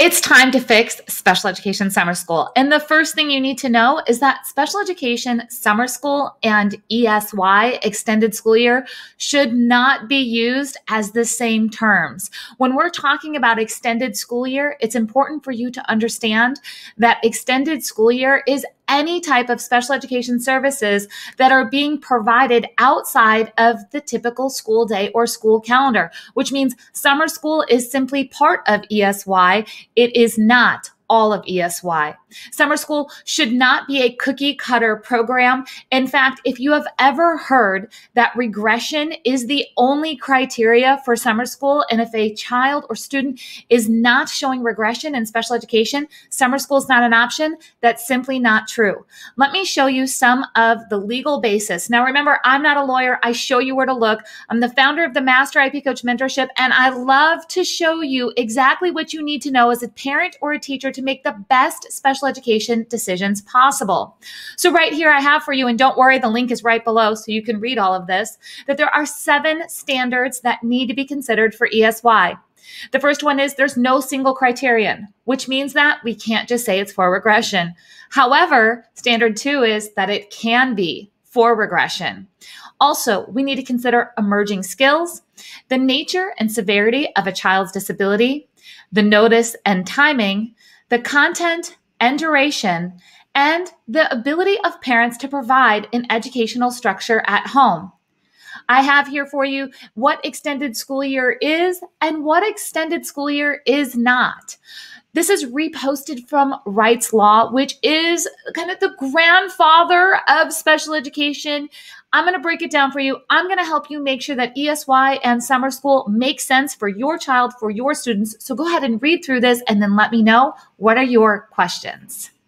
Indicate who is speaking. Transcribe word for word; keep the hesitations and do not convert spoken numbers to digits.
Speaker 1: It's time to fix special education summer school. And the first thing you need to know is that special education summer school and E S Y, extended school year, should not be used as the same terms. When we're talking about extended school year, it's important for you to understand that extended school year is any type of special education services that are being provided outside of the typical school day or school calendar, which means summer school is simply part of E S Y. It is not all of E S Y. Summer school should not be a cookie cutter program. In fact, if you have ever heard that regression is the only criteria for summer school, and if a child or student is not showing regression in special education, summer school is not an option, that's simply not true. Let me show you some of the legal basis. Now, remember, I'm not a lawyer. I show you where to look. I'm the founder of the Master I P Coach Mentorship, and I love to show you exactly what you need to know as a parent or a teacher to make the best special education decisions possible. So right here I have for you, and don't worry, the link is right below so you can read all of this, that there are seven standards that need to be considered for E S Y. The first one is there's no single criterion, which means that we can't just say it's for regression. However, standard two is that it can be for regression. Also, we need to consider emerging skills, the nature and severity of a child's disability, the notice and timing, the content and duration, and the ability of parents to provide an educational structure at home. I have here for you what extended school year is and what extended school year is not. This is reposted from Wright's Law, which is kind of the grandfather of special education. I'm going to break it down for you. I'm going to help you make sure that E S Y and summer school make sense for your child, for your students. So go ahead and read through this and then let me know, what are your questions?